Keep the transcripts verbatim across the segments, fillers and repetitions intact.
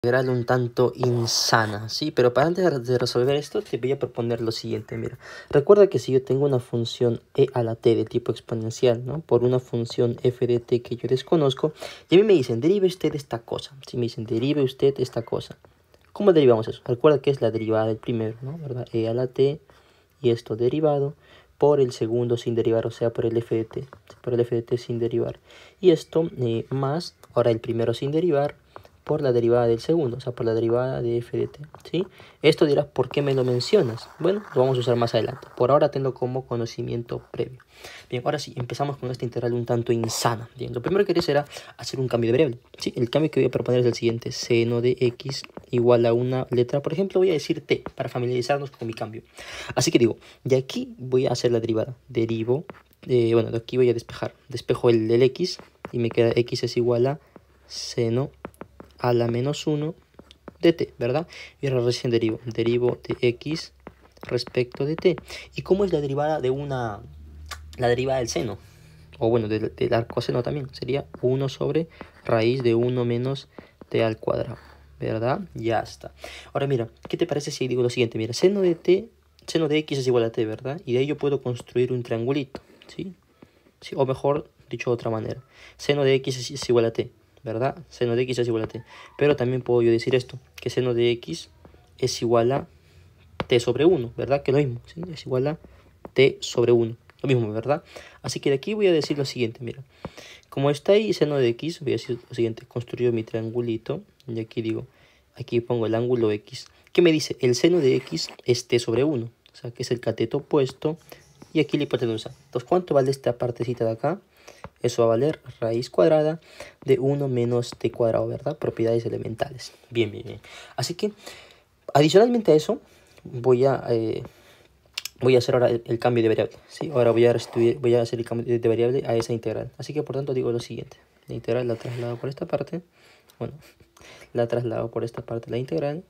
Integral un tanto insana, ¿sí? Pero para antes de resolver esto, te voy a proponer lo siguiente, mira. Recuerda que si yo tengo una función e a la t de tipo exponencial, ¿no? Por una función f de t que yo desconozco, y a mí me dicen, derive usted esta cosa. Si me dicen, derive usted esta cosa. ¿Cómo derivamos eso? Recuerda que es la derivada del primero, ¿no? ¿Verdad? E a la t, y esto derivado por el segundo sin derivar, o sea, por el f de t. Por el f de t sin derivar. Y esto eh, más, ahora el primero sin derivar, por la derivada del segundo, o sea, por la derivada de f de t, ¿sí? Esto dirás, ¿por qué me lo mencionas? Bueno, lo vamos a usar más adelante. Por ahora tengo como conocimiento previo. Bien, ahora sí, empezamos con esta integral un tanto insana. Bien, lo primero que quería será hacer un cambio de variable, ¿sí? El cambio que voy a proponer es el siguiente. Seno de x igual a una letra, por ejemplo, voy a decir t, para familiarizarnos con mi cambio. Así que digo, de aquí voy a hacer la derivada. Derivo, eh, bueno, de aquí voy a despejar. Despejo el, el x y me queda x es igual a seno a la menos uno de t, ¿verdad? Y ahora recién derivo. Derivo de x respecto de t. ¿Y cómo es la derivada de una... la derivada del seno? O bueno, del, del arcoseno también. Sería uno sobre raíz de uno menos t al cuadrado, ¿verdad? Ya está. Ahora mira, ¿qué te parece si digo lo siguiente? Mira, seno de t, seno de x es igual a t, ¿verdad? Y de ahí yo puedo construir un triangulito, ¿sí? ¿Sí? O mejor, dicho de otra manera. Seno de x es, es igual a t, ¿verdad? Seno de x es igual a t. Pero también puedo yo decir esto, que seno de x es igual a t sobre uno, ¿verdad? Que es lo mismo, ¿sí? Es igual a t sobre uno. Lo mismo, ¿verdad? Así que de aquí voy a decir lo siguiente, mira. Como está ahí seno de x, voy a decir lo siguiente. Construyo mi triangulito. Y aquí digo, aquí pongo el ángulo x. ¿Qué me dice? El seno de x es t sobre uno. O sea, que es el cateto opuesto. Y aquí la hipotenusa. Entonces, ¿cuánto vale esta partecita de acá? Eso va a valer raíz cuadrada de uno menos t cuadrado, ¿verdad? Propiedades elementales. Bien, bien, bien. Así que, adicionalmente a eso, voy a... Eh, voy a hacer ahora el, el cambio de variable, ¿sí? Ahora voy a, restituir, voy a hacer el cambio de, de variable a esa integral. Así que por tanto digo lo siguiente. La integral la traslado por esta parte. Bueno, la traslado por esta parte la integral.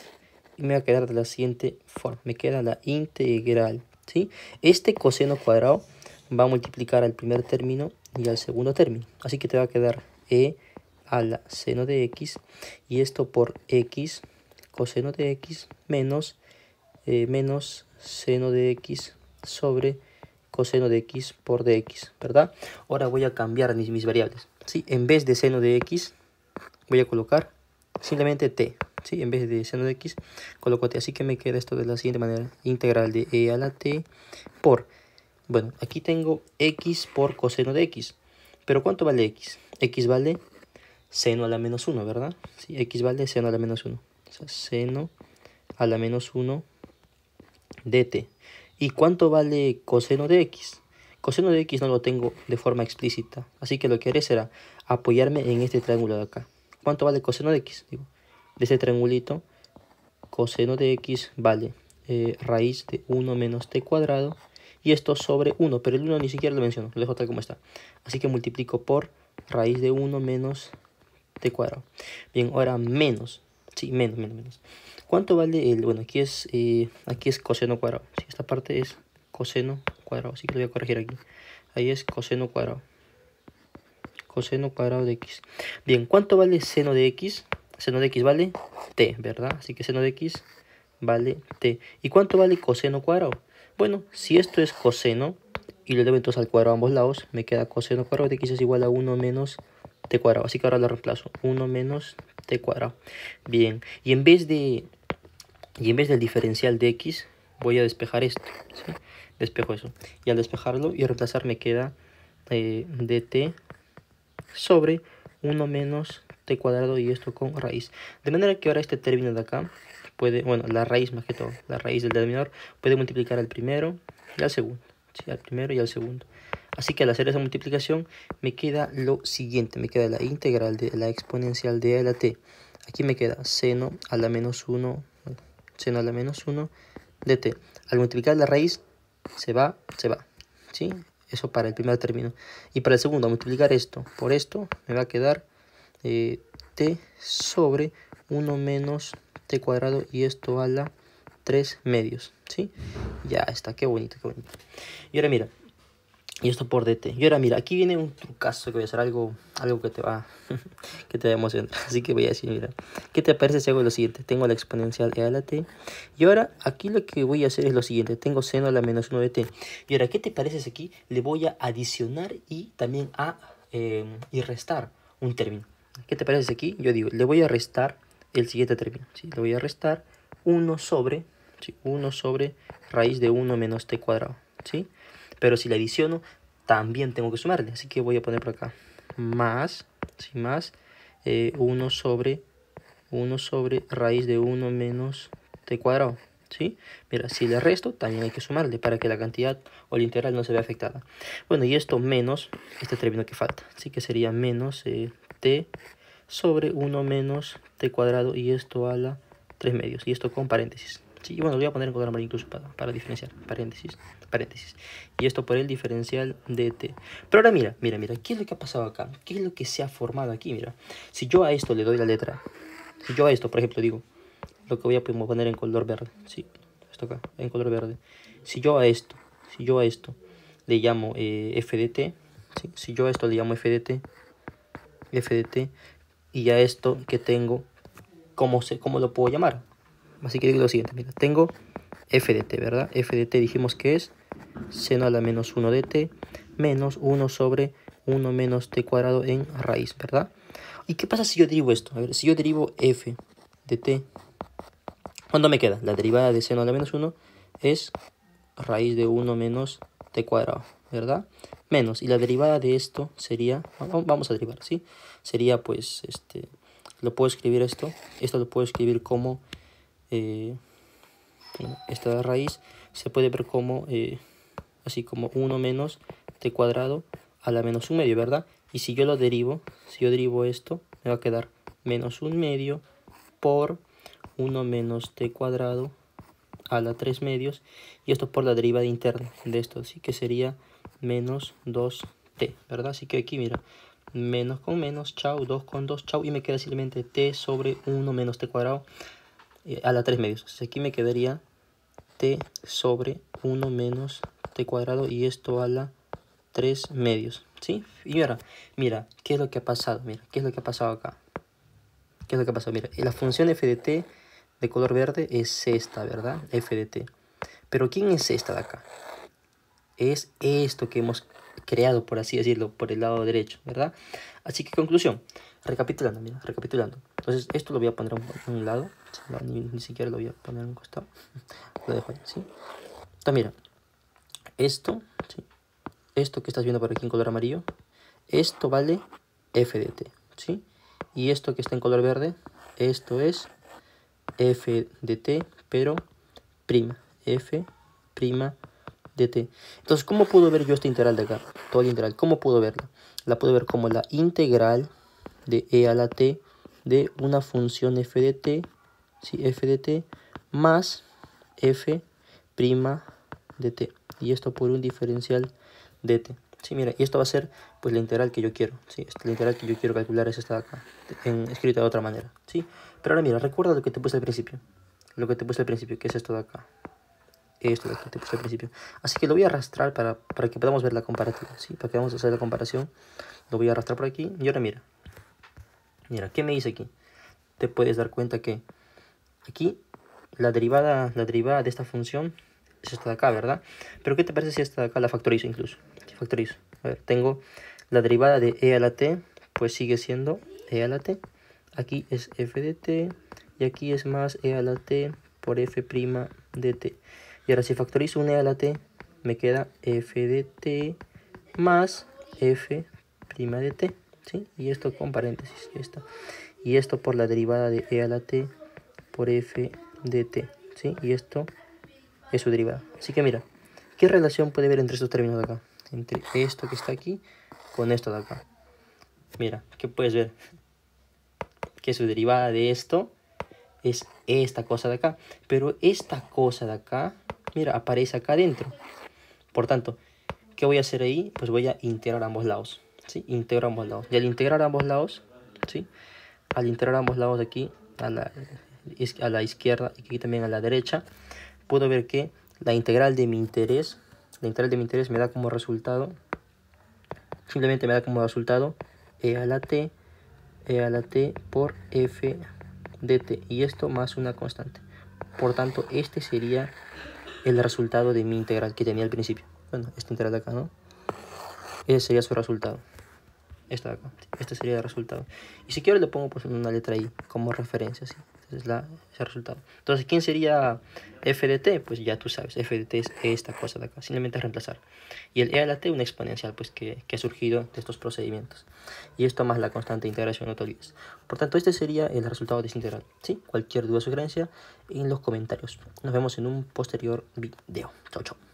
Y me va a quedar de la siguiente forma. Me queda la integral, ¿sí? Este coseno cuadrado va a multiplicar al primer término y al segundo término. Así que te va a quedar e a la seno de x. Y esto por x coseno de x menos, eh, menos seno de x sobre coseno de x por dx, ¿verdad? Ahora voy a cambiar mis, mis variables, ¿sí? En vez de seno de x, voy a colocar simplemente t, ¿sí? En vez de seno de x, coloco t. Así que me queda esto de la siguiente manera. Integral de e a la t por, bueno, aquí tengo x por coseno de x. Pero ¿cuánto vale x? X vale seno a la menos uno, ¿verdad? Sí, x vale seno a la menos uno. O sea, seno a la menos uno de t. ¿Y cuánto vale coseno de x? Coseno de x no lo tengo de forma explícita. Así que lo que haré será apoyarme en este triángulo de acá. ¿Cuánto vale coseno de x? Digo, de este triangulito, coseno de x vale eh, raíz de uno menos t cuadrado. Y esto sobre uno, pero el uno ni siquiera lo menciono, lo dejo tal como está. Así que multiplico por raíz de uno menos t cuadrado. Bien, ahora menos, sí, menos, menos, menos. ¿Cuánto vale el, bueno, aquí es, eh, aquí es coseno cuadrado, sí, esta parte es coseno cuadrado, así que lo voy a corregir aquí. Ahí es coseno cuadrado, coseno cuadrado de x. Bien, ¿cuánto vale seno de x? Seno de x vale t, ¿verdad? Así que seno de x vale t. ¿Y cuánto vale coseno cuadrado? Bueno, si esto es coseno y lo elevo entonces al cuadrado a ambos lados, me queda coseno cuadrado de x es igual a uno menos t cuadrado. Así que ahora lo reemplazo. uno menos t cuadrado. Bien, y en vez de y en vez del diferencial de x, voy a despejar esto, ¿sí? Despejo eso. Y al despejarlo y reemplazar me queda eh, dt sobre uno menos t cuadrado y esto con raíz. De manera que ahora este término de acá puede, bueno, la raíz más que todo, la raíz del denominador puede multiplicar al primero y al segundo, ¿sí? Al primero y al segundo. Así que al hacer esa multiplicación me queda lo siguiente, me queda la integral de la exponencial de a a la t. Aquí me queda seno a la menos uno, seno a la menos uno de t. Al multiplicar la raíz se va, se va, ¿sí? Eso para el primer término. Y para el segundo, al multiplicar esto por esto, me va a quedar eh, t sobre uno menos t cuadrado y esto a la tres medios, ¿sí? Ya está, qué bonito, qué bonito. Y ahora mira, Y esto por dt. Y ahora mira, aquí viene un trucazo que voy a hacer, algo, algo que te va que te va a emocionar. Así que voy a decir, mira, ¿qué te parece si hago lo siguiente? Tengo la exponencial e a la t. Y ahora aquí lo que voy a hacer es lo siguiente. Tengo seno a la menos uno de t. Y ahora, ¿qué te parece si aquí le voy a adicionar y también a eh, y restar un término? ¿Qué te parece si aquí? Yo digo, le voy a restar el siguiente término. ¿Sí? Le voy a restar uno sobre, ¿sí? uno sobre raíz de uno menos t cuadrado. ¿Sí? Pero si la adiciono, también tengo que sumarle. Así que voy a poner por acá más, ¿sí? más eh, uno sobre uno sobre raíz de uno menos t cuadrado. ¿Sí? Mira, si le resto, también hay que sumarle para que la cantidad o la integral no se vea afectada. Bueno, y esto menos este término que falta. Así que sería menos eh, t sobre uno menos t cuadrado y esto a la tres medios. Y esto con paréntesis. Sí, bueno, lo voy a poner en color amarillo incluso para, para diferenciar. Paréntesis, paréntesis. Y esto por el diferencial de t. Pero ahora mira, mira, mira. ¿Qué es lo que ha pasado acá? ¿Qué es lo que se ha formado aquí? Mira. Si yo a esto le doy la letra. Si yo a esto, por ejemplo, digo. Lo que voy a poner en color verde. Sí, esto acá, en color verde. Si yo a esto, si yo a esto le llamo eh, f de t. ¿Sí? Si yo a esto le llamo f de t. F de t. Y a esto que tengo, ¿cómo, se, cómo lo puedo llamar? Así que digo lo siguiente, mira, tengo f de t, ¿verdad? F de t dijimos que es seno a la menos uno de t menos uno sobre uno menos t cuadrado en raíz, ¿verdad? ¿Y qué pasa si yo derivo esto? A ver, si yo derivo f de t, ¿cuánto me queda? La derivada de seno a la menos uno es raíz de uno menos t cuadrado, ¿verdad? Menos, y la derivada de esto sería, vamos a derivar, ¿sí? Sería pues, este, lo puedo escribir esto, esto lo puedo escribir como... Eh, esta raíz se puede ver como eh, así como uno menos t cuadrado a la menos un medio, ¿verdad? Y si yo lo derivo, si yo derivo esto, me va a quedar menos un medio por uno menos t cuadrado a la tres medios, y esto por la derivada interna de esto, así que sería menos dos t, ¿verdad? Así que aquí mira, menos con menos, chau, dos con dos, chau, y me queda simplemente t sobre uno menos t cuadrado eh, a la tres medios. Entonces aquí me quedaría t sobre uno menos t cuadrado y esto a la tres medios, ¿sí? Y ahora, mira, ¿qué es lo que ha pasado? Mira, ¿qué es lo que ha pasado acá? ¿Qué es lo que ha pasado? Mira, la función f de t de color verde es esta, ¿verdad? F de t. Pero ¿quién es esta de acá? Es esto que hemos creado, por así decirlo, por el lado derecho, ¿verdad? Así que conclusión, recapitulando, mira, recapitulando. Entonces esto lo voy a poner a un lado, no, ni, ni siquiera lo voy a poner a un costado, lo dejo ahí, ¿sí? Entonces mira, esto, ¿sí? Esto que estás viendo por aquí en color amarillo, esto vale f de t, ¿sí? Y esto que está en color verde, esto es f de t, pero prima, f prima de t. Entonces, ¿cómo puedo ver yo esta integral de acá? Toda la integral, ¿cómo puedo verla? La puedo ver como la integral de e a la t de una función f de t, ¿sí? F de t más f prima de t. Y esto por un diferencial de t. Sí, mira, y esto va a ser pues la integral que yo quiero, ¿sí? La integral que yo quiero calcular es esta de acá, en, escrita de otra manera, ¿sí? Pero ahora mira, recuerda lo que te puse al principio, lo que te puse al principio, que es esto de acá, esto de que te puse al principio. Así que lo voy a arrastrar para, para que podamos ver la comparativa, ¿sí? Para que vamos a hacer la comparación, lo voy a arrastrar por aquí, y ahora mira, mira, ¿qué me dice aquí? Te puedes dar cuenta que aquí la derivada, la derivada de esta función es esta de acá, ¿verdad? Pero ¿qué te parece si esta de acá la factorizo incluso? Si factorizo. A ver, tengo la derivada de e a la t, pues sigue siendo e a la t. Aquí es f de t y aquí es más e a la t por f' de t. Y ahora si factorizo un e a la t, me queda f de t más f' de t, ¿sí? Y esto con paréntesis, ya está. Y esto por la derivada de e a la t por f de t, ¿sí? Y esto es su derivada. Así que mira, ¿qué relación puede haber entre estos términos de acá? Entre esto que está aquí con esto de acá. Mira, ¿qué puedes ver? Que su derivada de esto es esta cosa de acá. Pero esta cosa de acá, mira, aparece acá adentro. Por tanto, ¿qué voy a hacer ahí? Pues voy a integrar ambos lados, ¿sí? Integro ambos lados. Y al integrar ambos lados, ¿sí? Al integrar ambos lados de aquí, a la, a la izquierda y aquí también a la derecha, puedo ver que la integral de mi interés, la integral de mi interés me da como resultado simplemente me da como resultado e a la t, e a la t por f de t, y esto más una constante. Por tanto, este sería el resultado de mi integral que tenía al principio. Bueno, esta integral de acá, ¿no? Ese sería su resultado. Esta de acá. Este sería el resultado. Y si quiero le pongo pues una letra I como referencia, ¿sí? Entonces la, ese resultado. Entonces, ¿quién sería f de t? Pues ya tú sabes, f de t es esta cosa de acá. Simplemente es reemplazar. Y el e a la t, una exponencial, pues que, que ha surgido de estos procedimientos. Y esto más la constante de integración, no te olvides. Por tanto, este sería el resultado de esta integral, ¿sí? Cualquier duda o sugerencia en los comentarios. Nos vemos en un posterior video. Chau, chau.